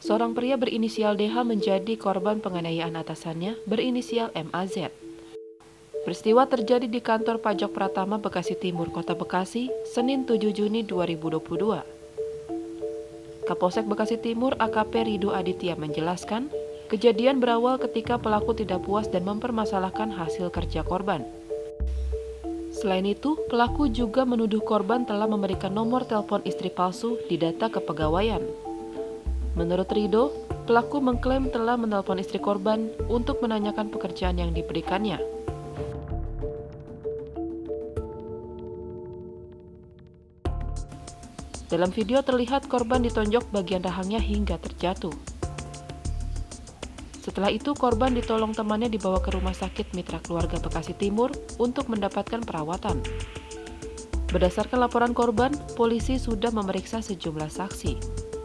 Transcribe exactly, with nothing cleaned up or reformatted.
Seorang pria berinisial D H menjadi korban penganiayaan atasannya berinisial M A Z. Peristiwa terjadi di kantor Pajak Pratama Bekasi Timur, Kota Bekasi, Senin tujuh Juni dua ribu dua puluh dua. Kapolsek Bekasi Timur A K P Rido Aditya menjelaskan, kejadian berawal ketika pelaku tidak puas dan mempermasalahkan hasil kerja korban. Selain itu, pelaku juga menuduh korban telah memberikan nomor telepon istri palsu di data kepegawaian. Menurut Rido, pelaku mengklaim telah menelpon istri korban untuk menanyakan pekerjaan yang diberikannya. Dalam video terlihat korban ditonjok bagian rahangnya hingga terjatuh. Setelah itu korban ditolong temannya dibawa ke Rumah Sakit Mitra Keluarga Bekasi Timur untuk mendapatkan perawatan. Berdasarkan laporan korban, polisi sudah memeriksa sejumlah saksi.